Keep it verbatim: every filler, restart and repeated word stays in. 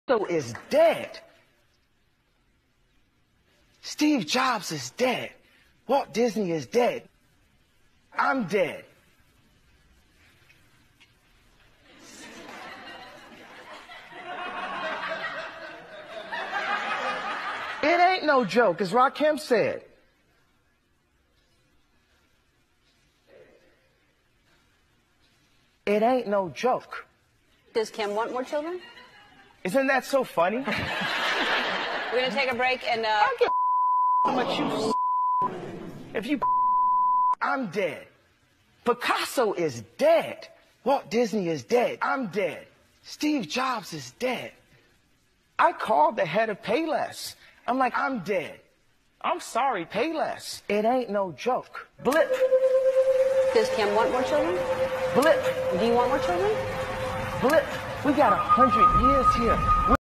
Picasso is dead. Steve Jobs is dead. Walt Disney is dead. I'm dead. It ain't no joke, as Rakim said. It ain't no joke. Does Kim want more children? Isn't that so funny? We're gonna take a break and uh I don't give a how much you if you I'm dead. Picasso is dead. Walt Disney is dead. I'm dead. Steve Jobs is dead. I called the head of Payless. I'm like, I'm dead. I'm sorry, Payless. It ain't no joke. Blip. does Kim want more children? Blip. Do you want more children? Blip. We got a hundred years here.